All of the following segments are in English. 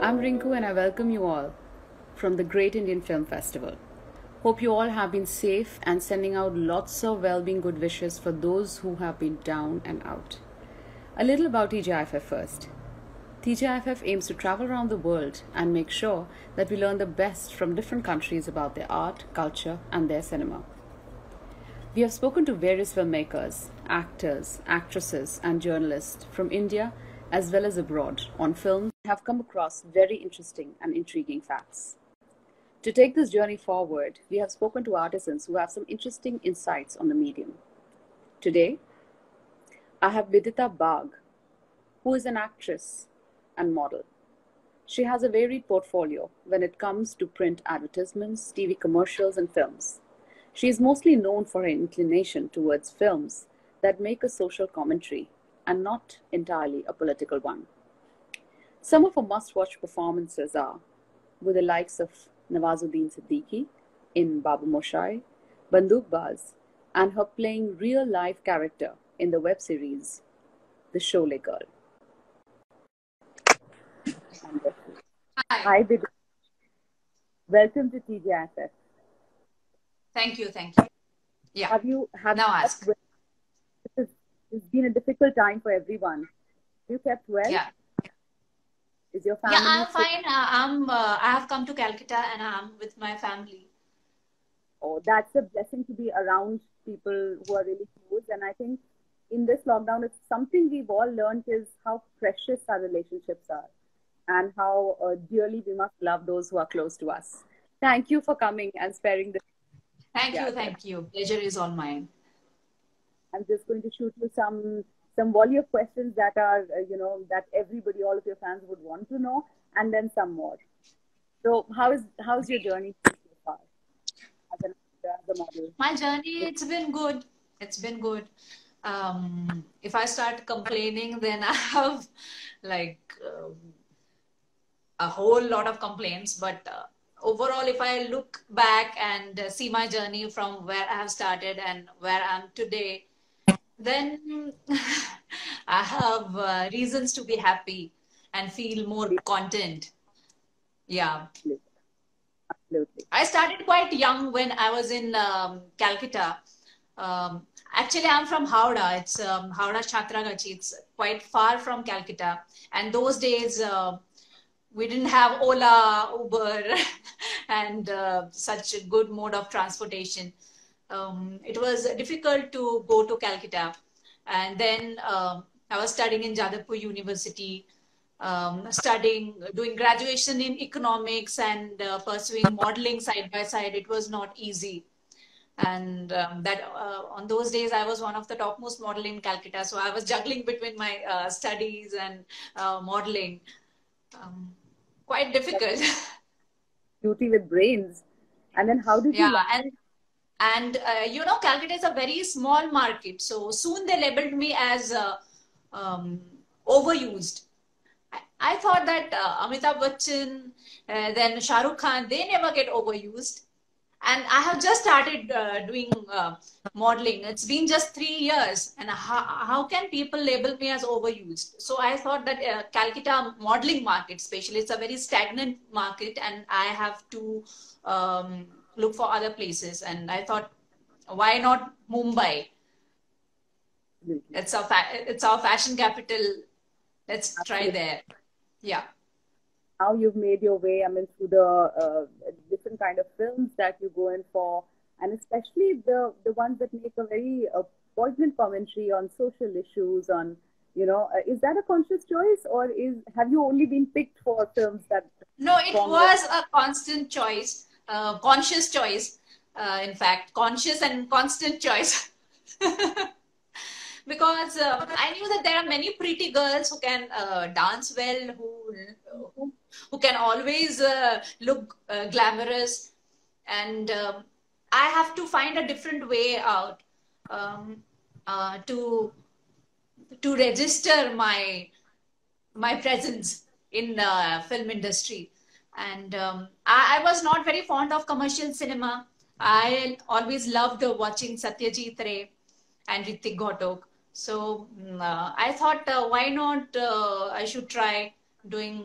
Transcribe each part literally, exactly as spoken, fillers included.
I'm Rinku and I welcome you all from the Great Indian Film Festival. Hope you all have been safe and sending out lots of well-being good wishes for those who have been down and out. A little about T J I F F first. T J I F F aims to travel around the world and make sure that we learn the best from different countries about their art, culture, and their cinema. We have spoken to various filmmakers, actors, actresses, and journalists from India as well as abroad on films and have come across very interesting and intriguing facts. To take this journey forward, we have spoken to artisans who have some interesting insights on the medium. Today, I have Vidita Bagh, who is an actress and model. She has a varied portfolio when it comes to print advertisements, T V commercials, and films. She is mostly known for her inclination towards films that make a social commentary and not entirely a political one. Some of her must-watch performances are with the likes of Nawazuddin Siddiqui in Babu Moshai, Bandukbaz, and her playing real-life character in the web series The Sholay Girl. Hi. Hi, Vidya. Welcome to T J I F F. Thank you, thank you. Yeah. Have you have now you ask? Well? It's been a difficult time for everyone. Have you kept well? Yeah. Is your family? Yeah, I'm fine. Uh, I'm. Uh, I have come to Calcutta and I'm with my family. Oh, that's a blessing to be around people who are really close. And I think in this lockdown, it's something we've all learned is how precious our relationships are and how uh, dearly we must love those who are close to us. Thank you for coming and sparing the. Thank yeah, you, thank you. Pleasure is all mine. I'm just going to shoot you some some volley of questions that are, uh, you know, that everybody, all of your fans would want to know, and then some more. So, how is how's your journey so far as, an, as a model? My journey, it's been good. It's been good. Um, if I start complaining, then I have like um, a whole lot of complaints. But uh, overall, if I look back and uh, see my journey from where I have started and where I am today, then I have uh, reasons to be happy and feel more content. Yeah. Absolutely. I started quite young when I was in um, Calcutta. Um, actually, I'm from Howrah. It's um, Howrah Chatragachi. It's quite far from Calcutta. And those days, uh, we didn't have Ola, Uber, and uh, such a good mode of transportation. Um, it was difficult to go to Calcutta. And then um, I was studying in Jadavpur University, um, studying, doing graduation in economics and uh, pursuing modeling side by side. It was not easy. And um, that uh, on those days, I was one of the topmost model in Calcutta. So I was juggling between my uh, studies and uh, modeling. Um, quite difficult. Beauty with brains. And then how did yeah, you? Yeah, and And, uh, you know, Calcutta is a very small market. So soon they labeled me as uh, um, overused. I, I thought that uh, Amitabh Bachchan, uh, then Shah Rukh Khan, they never get overused. And I have just started uh, doing uh, modeling. It's been just three years. And how, how can people label me as overused? So I thought that uh, Calcutta modeling market, especially, it's a very stagnant market. And I have to um, look for other places. And I thought, why not Mumbai? It's our, it's our fashion capital. Let's try there. Yeah. Now you've made your way, I mean, through the uh, different kind of films that you go in for, and especially the, the ones that make a very uh, poignant commentary on social issues, on, you know, uh, is that a conscious choice, or is have you only been picked for films that... No, it was a constant choice, uh, conscious choice, uh, in fact, conscious and constant choice. Because uh, I knew that there are many pretty girls who can uh, dance well, who, who, who can always uh, look uh, glamorous. And um, I have to find a different way out um, uh, to, to register my, my presence in the film industry. And um, I, I was not very fond of commercial cinema. I always loved watching Satyajit Ray and Hrithik Ghatak. So uh, I thought, uh, why not uh, I should try doing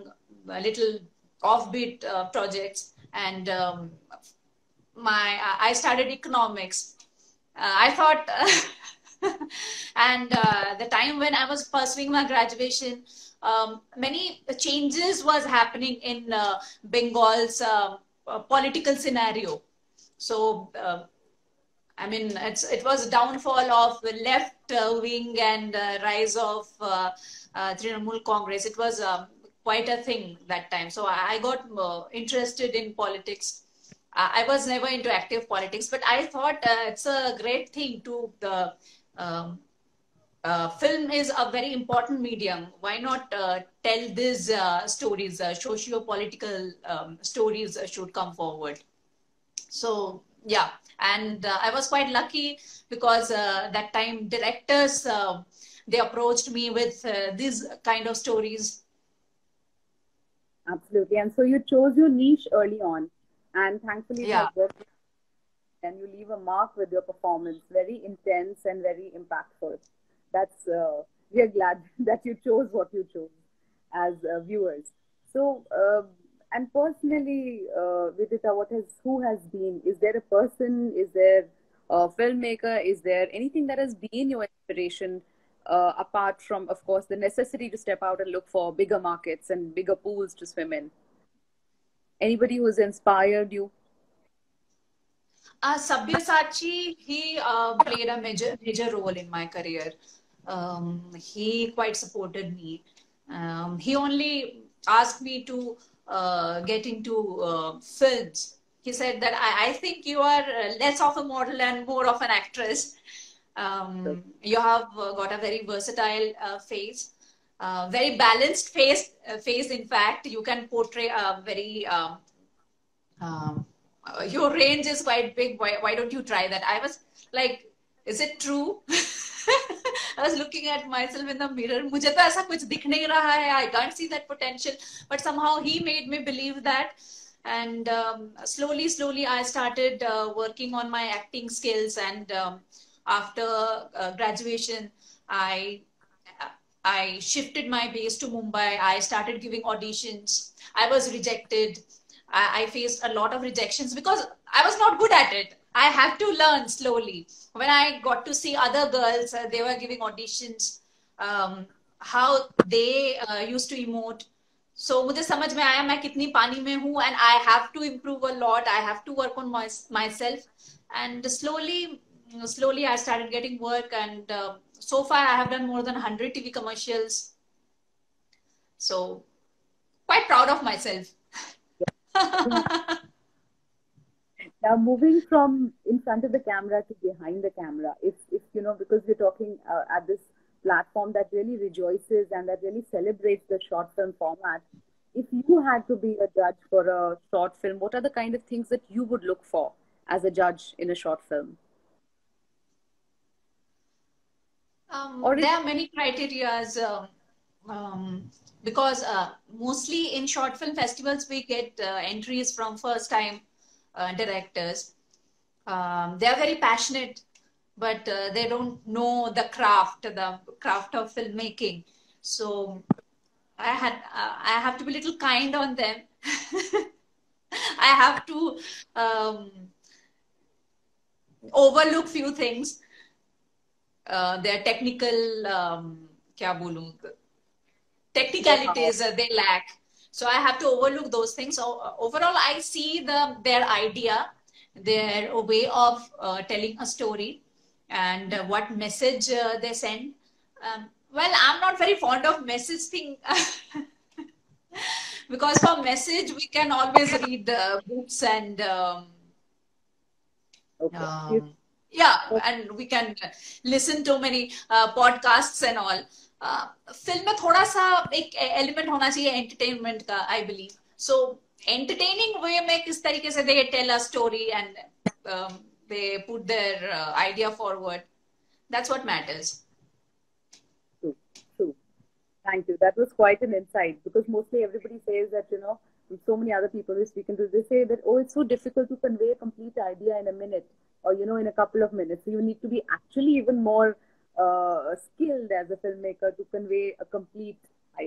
uh, little offbeat uh, projects, and um, my I started economics. Uh, I thought, and uh, the time when I was pursuing my graduation, um, many changes was happening in uh, Bengal's uh, uh, political scenario. So, uh, I mean, it's it was downfall of the left uh, wing and uh, rise of uh, uh, Trinamool Congress. It was um, quite a thing that time. So I I got uh, interested in politics. I I was never into active politics, but I thought uh, it's a great thing to the um, uh, film is a very important medium. Why not uh, tell these uh, stories, uh, socio-political um, stories uh, should come forward. So yeah, and uh, I was quite lucky because uh, that time directors uh, they approached me with uh, these kind of stories. Absolutely. And so you chose your niche early on, and thankfully it has Yeah. worked. And you leave a mark with your performance, very intense and very impactful. That's uh, we are glad that you chose what you chose as uh, viewers. So, uh, and personally, uh, Vidita, what has who has been? Is there a person? Is there a filmmaker? Is there anything that has been your inspiration? Uh, apart from, of course, the necessity to step out and look for bigger markets and bigger pools to swim in. Anybody who's inspired you? Uh, Sabyasachi, he uh, played a major major role in my career. Um, he quite supported me. Um, he only asked me to uh, get into uh, films. He said that I, I think you are uh, less of a model and more of an actress. So, Um, you have uh, got a very versatile uh, face, uh, very balanced face. Uh, face, in fact, you can portray a very um, um, uh, your range is quite big. Why, why don't you try that? I was like, is it true? I was looking at myself in the mirror. मुझे तो ऐसा कुछ दिख नहीं रहा है. I can't see that potential. But somehow he made me believe that. And um, slowly, slowly, I started uh, working on my acting skills. And um, after uh, graduation, I I shifted my base to Mumbai. I started giving auditions. I was rejected. I, I faced a lot of rejections because I was not good at it. I had to learn slowly. When I got to see other girls, uh, they were giving auditions, um, how they uh, used to emote. So मुझे समझ में आया मैं कितनी पानी में हूँ, and I have to improve a lot. I have to work on my, myself, and slowly, slowly I started getting work, and uh, so far I have done more than one hundred T V commercials. So quite proud of myself. yeah. Now, moving from in front of the camera to behind the camera, if, if you know, because we're talking uh, at this platform that really rejoices and that really celebrates the short film format, if you had to be a judge for a short film, what are the kind of things that you would look for as a judge in a short film? Um, Or there is are many criterias um, um, because uh, mostly in short film festivals we get uh, entries from first time uh, directors. Um, they are very passionate, but uh, they don't know the craft, the craft of filmmaking. So I had uh, I have to be a little kind on them. I have to um, overlook few things. Uh, their technical um, क्या बोलूं know-how? technicalities uh, they lack, so I have to overlook those things. So uh, overall I see the their idea, their way of uh, telling a story, and uh, what message uh, they send. Um, well, I'm not very fond of message thing because for message we can always read uh, books and um, Okay. You, um, yeah, and we can listen to many uh, podcasts and all. Film में थोड़ा सा एक element होना चाहिए entertainment का, I believe. So entertaining वे में किस तरीके से they tell a story and they put their idea forward, that's what matters. true, true. Thank you. That was quite an insight because mostly everybody says that, you know, so many other people we're speaking to, they say that, oh, it's so difficult to convey a complete idea in a minute or, you know, in a couple of minutes. So you need to be actually even more uh, skilled as a filmmaker to convey a complete idea.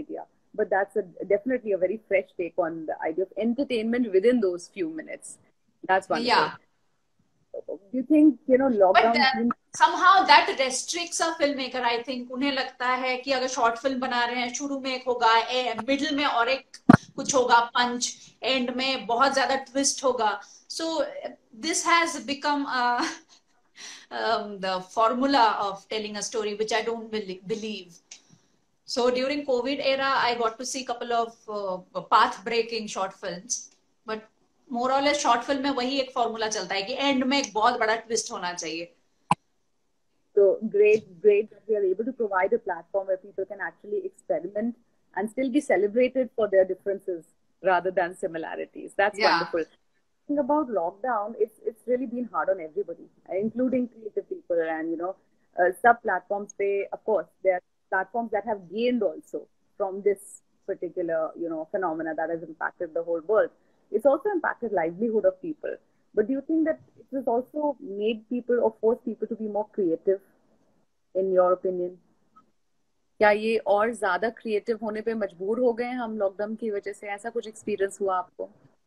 but that's a, definitely a very fresh take on the idea of entertainment within those few minutes. That's wonderful. Yeah. Do you think, you know, But lockdown uh, came? somehow that restricts a filmmaker. I think उन्हें लगता है कि अगर short film बना रहे हैं, शुरू में एक होगा, मिडिल में और एक कुछ होगा पंच, एंड में बहुत ज्यादा ट्विस्ट होगा. So this has become uh, um, the formula of telling a story, which I don't believe. So during COVID era, I got to see a couple of uh, path breaking short films, but more or less short film में वही एक formula चलता है कि and में एक बहुत बड़ा ट्विस्ट होना चाहिए. So great, great that we are able to provide a platform where people can actually experiment and still be celebrated for their differences rather than similarities. That's Yeah. wonderful. Talking about lockdown, it's it's really been hard on everybody, including creative people, and you know, uh, sub platforms. They, of course, there are platforms that have gained also from this particular, you know, phenomena that has impacted the whole world. It's also impacted livelihood of people. But do you think that it has also made people or forced people to be more creative, in your opinion? क्या ये और ज्यादा creative होने पे मजबूर हो गए हैं हम लॉकडाउन की वजह से? ऐसा कुछ एक्सपीरियंस हुआ आपको?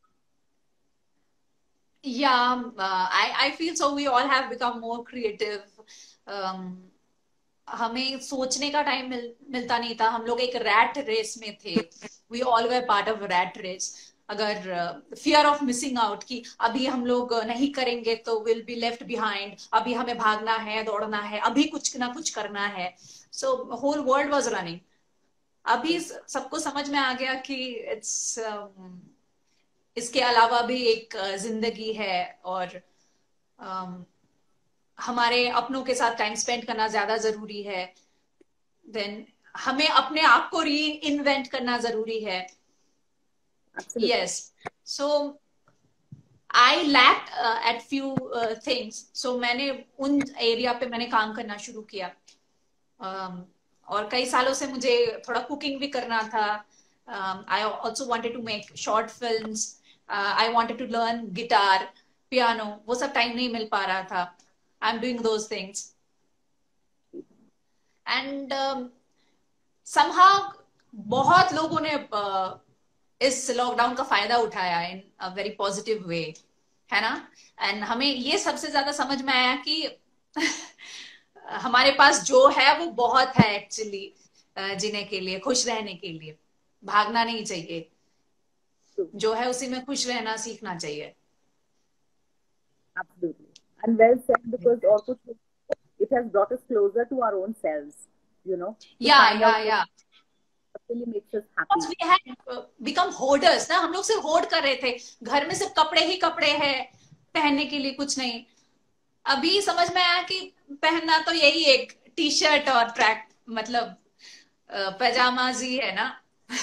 Yeah, uh, I I feel so. We all have become more creative. Um, हमें सोचने का टाइम मिल, मिलता नहीं था. हम लोग एक रैट रेस में थे. We all were part of a rat race. अगर फियर ऑफ मिसिंग आउट की अभी हम लोग नहीं करेंगे तो विल बी लेफ्ट बिहाइंड, अभी हमें भागना है, दौड़ना है, अभी कुछ ना कुछ करना है. So whole world was running. अभी सबको समझ में आ गया कि इट्स um, इसके अलावा भी एक जिंदगी है, और um, हमारे अपनों के साथ टाइम स्पेंड करना ज्यादा जरूरी है. देन हमें अपने आप को री इन्वेंट करना जरूरी है. Absolutely. Yes. So I lacked uh, at few uh, things. So मैंने उन एरिया पे मैंने काम करना शुरू किया. um, और कई सालों से मुझे थोड़ा कुकिंग भी करना था. um, I also wanted to make short films. uh, I wanted to learn guitar, piano. वो सब टाइम नहीं मिल पा रहा था. I'm doing those things. And um, somehow बहुत लोगों ने uh, इस लॉकडाउन का फायदा उठाया इन अ वेरी पॉजिटिव वे, है ना. एंड हमें ये सबसे ज्यादा समझ में आया कि हमारे पास जो है वो बहुत है एक्चुअली जीने के लिए, खुश रहने के लिए. भागना नहीं चाहिए, जो है उसी में खुश रहना सीखना चाहिए. Absolutely. And well said, because also it has brought us closer to our own selves, you know. Yeah, yeah, yeah. Really makes us happy. We had become hoarders ना. हम लोग सिर्फ होर्ड कर रहे थे, घर में सिर्फ कपड़े ही कपड़े हैं, पहनने के लिए कुछ नहीं. अभी समझ में आया कि पहनना तो यही एक टी शर्ट और ट्रैक, मतलब पैजामाज ही है ना.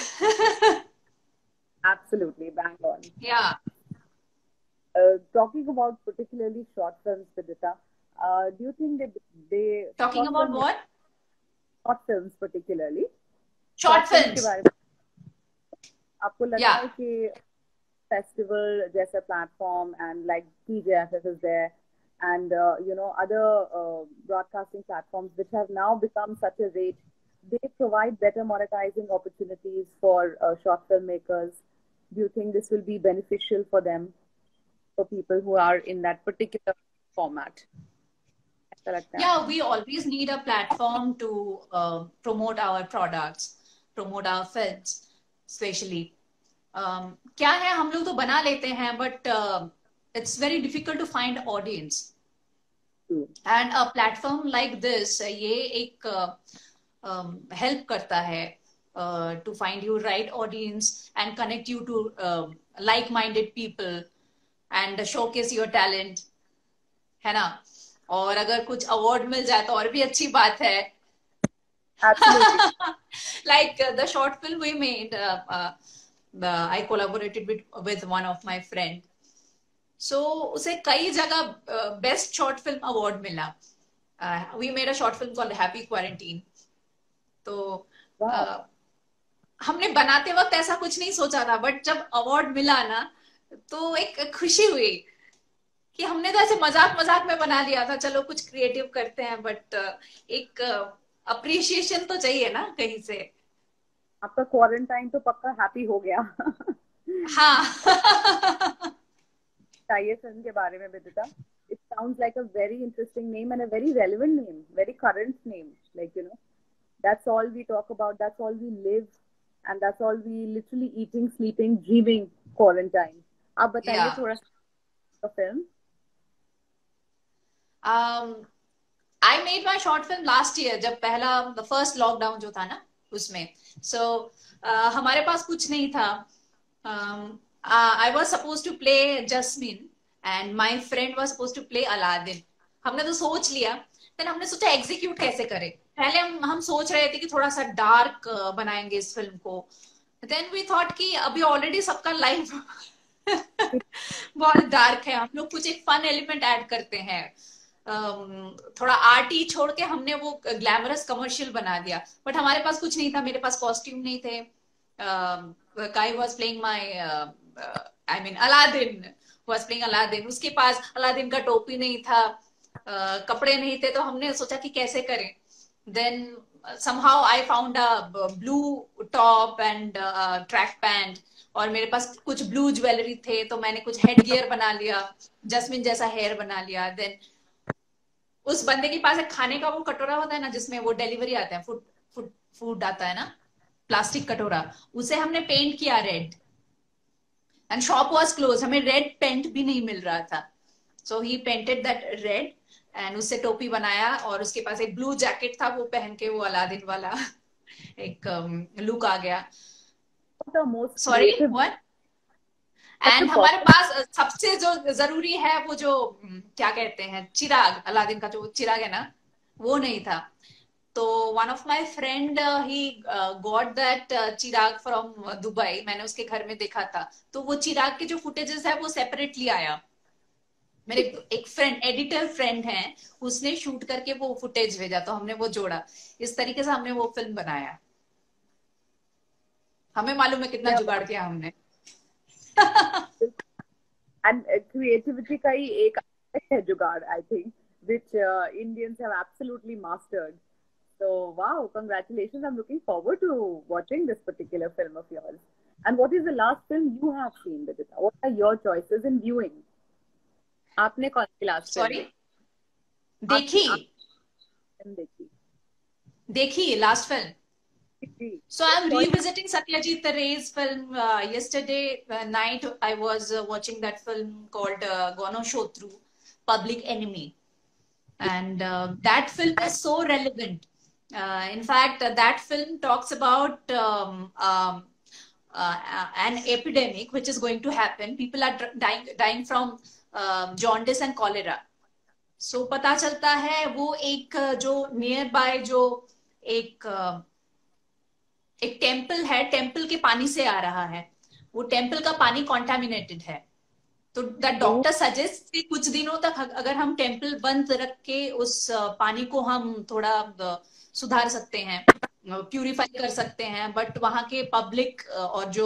Absolutely, bang on. Yeah. Uh, talking about particularly short films, Vidita, uh, do you think that they talking about what? Short films particularly. Short films. आपको लगता है कि festival जैसा platform and like T J F F is there, and uh, you know other uh, broadcasting platforms which have now become such a rage, they provide better monetizing opportunities for uh, short filmmakers. Do you think this will be beneficial for them, for people who are in that particular format? Yeah, we always need a platform to uh, promote our products, promote our films, especially. Um, क्या है, हम लोग तो बना लेते हैं, but uh, it's very difficult to find audience. Mm. And a platform like this, ये एक uh, um, help करता है uh, to find you right audience and connect you to uh, like-minded people and showcase your talent, है ना. और अगर कुछ award मिल जाए तो और भी अच्छी बात है. Absolutely. Like uh, the short film we made, uh, uh, uh, I collaborated with with one of my friend. So उसे कई जगह बेस्ट शॉर्ट फिल्म अवार्ड मिला. We made a short film called Happy Quarantine. तो wow. uh, हमने बनाते वक्त ऐसा कुछ नहीं सोचा था, बट जब अवार्ड मिला ना तो एक खुशी हुई कि हमने तो ऐसे मजाक मजाक में बना लिया था, चलो कुछ क्रिएटिव करते हैं, बट एक अप्रिशिएशन तो चाहिए ना कहीं से. आपका क्वारंटाइन तो पक्का हैप्पी हो गया। हाँ। बताइए फिल्म के बारे में विदिता. It sounds like a very interesting name and a very relevant name, very current name. Like, you know, that's all we talk about, that's all we live, and that's all we literally eating, sleeping, dreaming quarantine. आप बताइए Yeah. थोड़ा सा film. um I made my short film last year, जब पहला the first lockdown जो था ना उसमें. So uh, हमारे पास कुछ नहीं था. um, uh, I was supposed to play Jasmine and my friend was supposed to play Aladdin. हमने तो सोच लिया, फिर हमने सोचा एग्जीक्यूट कैसे करें. पहले हम हम सोच रहे थे कि थोड़ा सा डार्क बनाएंगे इस फिल्म को. देन वी थॉट कि अभी ऑलरेडी सबका लाइफ बहुत डार्क है, हम लोग कुछ एक फन एलिमेंट ऐड करते हैं. Um, थोड़ा आर्टी छोड़ के हमने वो ग्लैमरस कमर्शियल बना दिया. बट हमारे पास कुछ नहीं था, मेरे पास कॉस्ट्यूम नहीं थे. Kai was playing my, I mean Aladdin was playing Aladdin. उसके पास अलादीन का टोपी नहीं था, uh, कपड़े नहीं थे. तो हमने सोचा कि कैसे करें. Then somehow I found a blue top and uh, track pant, और मेरे पास कुछ ब्लू ज्वेलरी थे, तो मैंने कुछ हेड गियर बना लिया, जस्मिन जैसा हेयर बना लिया. देन उस बंदे के पास एक खाने का वो कटोरा होता है ना, जिसमें वो डिलीवरी आता है, फूड फूड फूड आता है ना, प्लास्टिक कटोरा, उसे हमने पेंट किया red. And shop was close, हमें रेड पेंट भी नहीं मिल रहा था. So he painted that red and उससे टोपी बनाया, और उसके पास एक ब्लू जैकेट था, वो पहन के वो अलादीन वाला एक लुक um, आ गया. The most sorry creative. What. सबसे एंड हमारे पॉपुलर. पास सबसे जो जरूरी है वो जो क्या कहते हैं, चिराग, अलादीन का जो चिराग है ना, वो नहीं था. तो one of my friend he got that chirag from Dubai. मैंने उसके घर में देखा था, तो वो चिराग के जो फुटेजेस है वो सेपरेटली आया. मेरे एक फ्रेंड, एडिटर फ्रेंड है, उसने शूट करके वो फुटेज भेजा, तो हमने वो जोड़ा. इस तरीके से हमने वो फिल्म बनाया. हमें मालूम है कितना जुगाड़ किया हमने. And uh, creativity का ही एक है जुगाड़, I think, which uh, Indians have absolutely mastered. So wow, congratulations! I'm looking forward to watching this particular film of yours. And what is the last film you have seen, Vidita? What are your choices in viewing? आपने कौन सी last film sorry, देखी film देखी? देखी last film. So I'm revisiting Satyajit Ray's film. Uh, yesterday uh, night, I was uh, watching that film called uh, Gono Shotru, Public Enemy. And uh, that film is so relevant. Uh, in fact, uh, that film talks about um, um, uh, an epidemic which is going to happen. People are dying, dying from uh, jaundice and cholera. So पता चलता है वो एक जो near by जो एक uh, एक temple है, टेम्पल के पानी से आ रहा है, वो टेम्पल का पानी कॉन्टामिनेटेड है. तो द डॉक्टर सजेस्ट कि कुछ दिनों तक अगर हम टेम्पल बंद रख के उस पानी को हम थोड़ा सुधार सकते हैं, प्यूरिफाई कर सकते हैं. बट वहां के पब्लिक और जो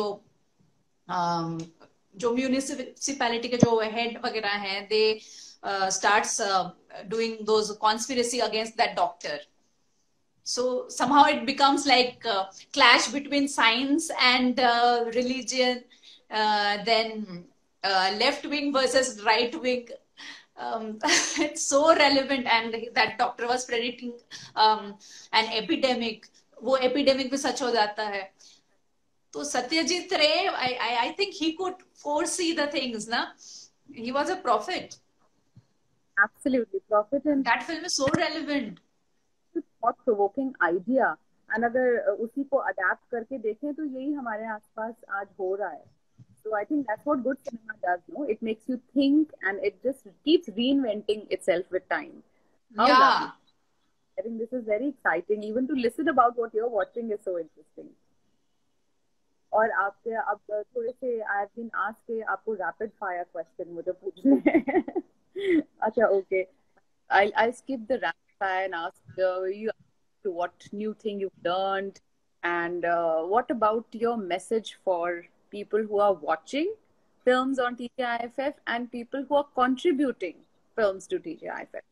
जो म्यूनिसिपैलिटी के जो हेड वगैरह हैं, they starts doing those conspiracy against that doctor. So somehow it becomes like uh, clash between science and uh, religion, uh, then uh, left wing versus right wing. Um, it's so relevant, and that doctor was predicting um, an epidemic. वो epidemic भी सच हो जाता है. तो सत्यजीत रे, I, I, I think he could foresee the things, ना? He was a prophet. Absolutely, prophet. And that film is so relevant. Thought provoking idea. And अगर उसी को अडेप्ट करके देखें तो यही हमारे आसपास आज हो रहा है. So I think that's what good cinema does, no? It makes you think and it just keeps reinventing itself with time. How yeah. lovely. I think this is very exciting. Even to listen about what you're watching is so interesting. और आपके अब थोड़े से I have been asked के आपको rapid fire question मुझे पूछने हैं. अच्छा, okay. I'll I'll skip the rapid and ask uh, you to what new thing you've learned, and uh, what about your message for people who are watching films on T J I F F and people who are contributing films to T J I F F?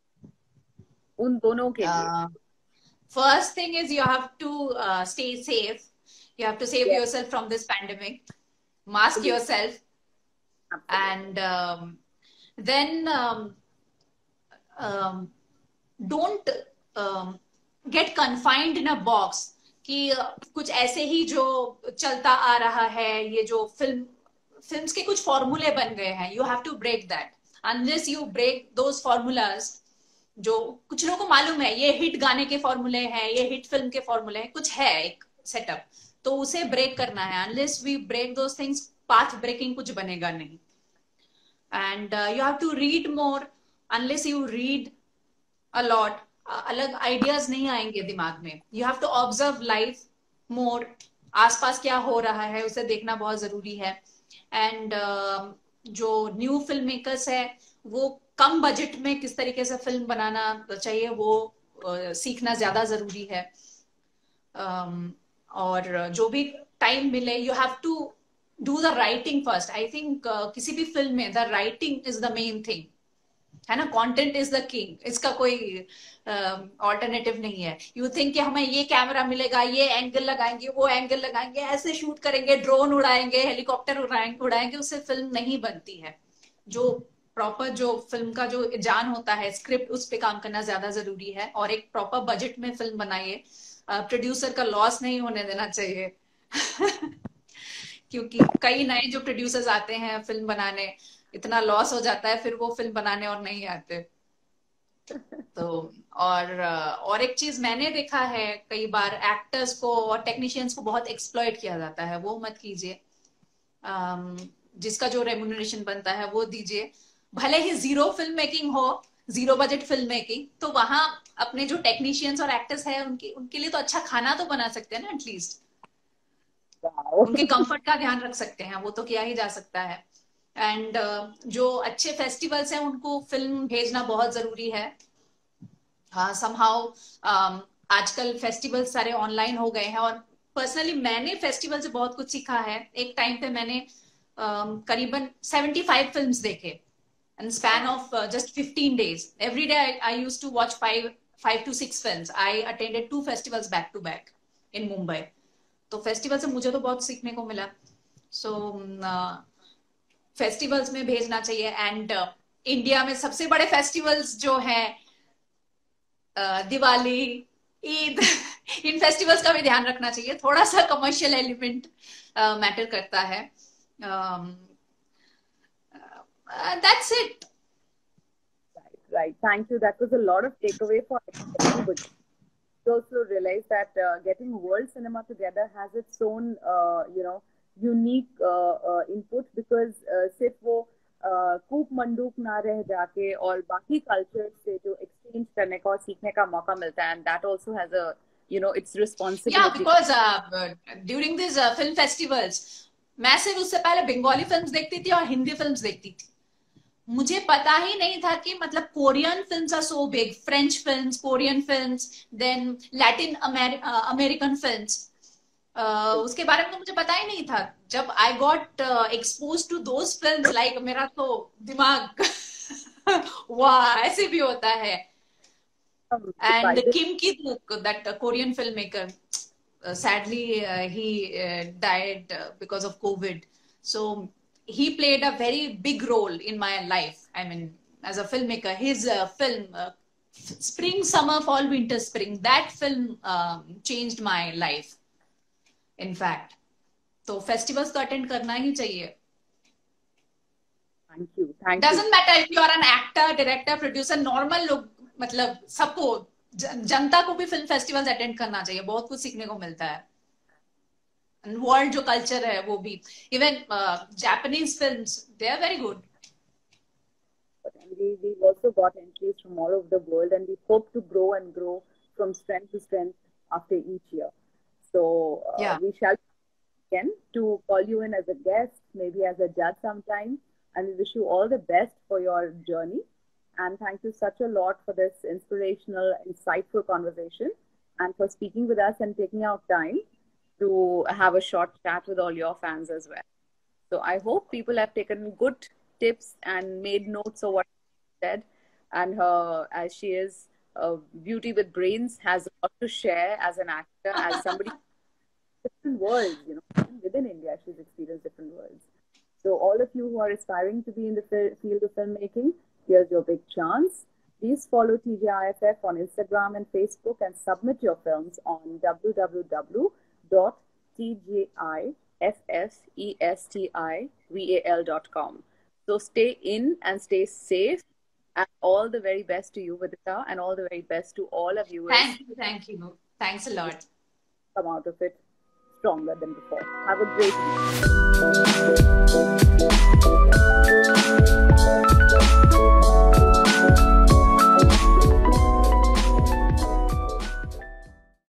उन दोनों के लिए. Uh, first thing is you have to uh, stay safe. You have to save Yes, yourself from this pandemic. Mask absolutely. yourself, Absolutely. and um, then um, um, don't um, get confined in a box कि uh, कुछ ऐसे ही जो चलता आ रहा है, ये जो film films के कुछ फॉर्मूले बन गए हैं, you have to break that. Unless you break those formulas, जो कुछ लोगों को मालूम है ये हिट गाने के फॉर्मूले हैं, ये हिट फिल्म के फॉर्मूले हैं, कुछ है एक सेटअप, तो उसे ब्रेक करना है. Unless we break those things, path breaking कुछ बनेगा नहीं. And you have to read more. Unless you read a lot, अलग आइडियाज नहीं आएंगे दिमाग में. You have to observe life more. आसपास क्या हो रहा है उसे देखना बहुत जरूरी है. एंड uh, जो न्यू फिल्म मेकर्स है वो कम बजट में किस तरीके से फिल्म बनाना चाहिए वो uh, सीखना ज्यादा जरूरी है. um, और जो भी टाइम मिले, you have to do the writing first. I think किसी भी फिल्म में the writing is the main thing, है ना. कंटेंट इज द किंग, इसका कोई ऑल्टरनेटिव uh, नहीं है. यू थिंक कि हमें ये कैमरा मिलेगा, ये एंगल लगाएंगे, वो एंगल लगाएंगे, ऐसे शूट करेंगे, ड्रोन उड़ाएंगे, हेलीकॉप्टर उड़ाएंगे उड़ाएंगे उससे फिल्म नहीं बनती है. जो प्रॉपर जो फिल्म का जो जान होता है, स्क्रिप्ट, उस पे काम करना ज्यादा जरूरी है. और एक प्रॉपर बजट में फिल्म बनाइए. प्रोड्यूसर uh, का लॉस नहीं होने देना चाहिए. क्योंकि कई नए जो प्रोड्यूसर्स आते हैं फिल्म बनाने, इतना लॉस हो जाता है फिर वो फिल्म बनाने और नहीं आते. तो और और एक चीज मैंने देखा है, कई बार एक्टर्स को और टेक्नीशियंस को बहुत एक्सप्लॉइट किया जाता है. वो मत कीजिए. um, जिसका जो रेम्यूनरेशन बनता है वो दीजिए. भले ही जीरो फिल्म मेकिंग हो, जीरो बजट फिल्म मेकिंग, तो वहां अपने जो टेक्नीशियंस और एक्टर्स है उनके उनके लिए तो अच्छा खाना तो बना सकते हैं ना. At least Wow. उनके कंफर्ट का ध्यान रख सकते हैं, वो तो किया ही जा सकता है. एंड uh, जो अच्छे फेस्टिवल्स हैं उनको फिल्म भेजना बहुत जरूरी है. हाँ, समहाउ um, आजकल फेस्टिवल्स सारे ऑनलाइन हो गए हैं. और पर्सनली मैंने फेस्टिवल से बहुत कुछ सीखा है. एक टाइम पे मैंने um, करीबन सेवेंटी फाइव फिल्म्स देखे in span Wow. of uh, just fifteen days. Every day I, I used to watch five five to six films. I attended two festivals back to back in Mumbai. तो festival से मुझे तो बहुत सीखने को मिला. सो festivals so, uh, में भेजना चाहिए. एंड इंडिया uh, में सबसे बड़े फेस्टिवल्स जो हैं, uh, दिवाली, ईद, इन फेस्टिवल्स का भी ध्यान रखना चाहिए. थोड़ा सा कमर्शियल एलिमेंट मैटर करता है. That's it. Right, right. Thank you. That was a lot of takeaway for everybody. We also realize that uh, getting world cinema together has its own, uh, you know, unique uh, uh, input, because uh, सिर्फ वो uh, कूप मंडूक ना रह जाके और बाकी culture से जो exchange करने का और सीखने का मौका मिलता है, and that also has a, you know, its Yeah, responsibility. because uh, during these uh, film festivals मैं सिर्फ उससे पहले बंगाली फिल्म्स देखती थी और हिंदी फिल्म्स देखती थी. मुझे पता ही नहीं था कि मतलब Korean films are so big. French films, Korean films, then Latin American films, उसके बारे में तो मुझे पता ही नहीं था. जब I got expose to those films, like मेरा तो दिमाग वाह, ऐसे भी होता है. And Kim Ki Duk, that Korean film maker, sadly uh, he uh, died uh, because of COVID. So he played a very big role in my life. I mean, as a filmmaker, his uh, film uh, Spring, Summer, Fall, Winter, Spring, that film um, changed my life. In fact, तो festivals तो attend करना ही चाहिए. Thank you. Thank Doesn't you. matter if you are an actor, director, producer, normal लोग, मतलब सबको, जनता को भी film festivals attend करना चाहिए. बहुत कुछ सीखने को मिलता है. वर्ल्ड जो कल्चर है वो भी, even Japanese films, they are very good. We, we've also got entries from all over the world, and we hope to grow and grow from strength to strength after each year. So uh, yeah. we shall again to call you in as a guest, maybe as a judge sometime, and we wish you all the best for your journey. And thank you such a lot for this inspirational, insightful conversation, and for speaking with us and taking out time to have a short chat with all your fans as well. So I hope people have taken good tips and made notes of what she said. And her, as she is a beauty with brains, has a lot to share as an actor, as somebody different worlds, you know, even within India, she's experienced different worlds. So all of you who are aspiring to be in the field of filmmaking, here's your big chance. Please follow T J I F F on Instagram and Facebook and submit your films on w w w dot t j i f f festival dot com. So stay in and stay safe. And all the very best to you, Vidita, and all the very best to all of you. Thank you. Thank you. Thanks a lot. Come out of it stronger than before. Have a great week.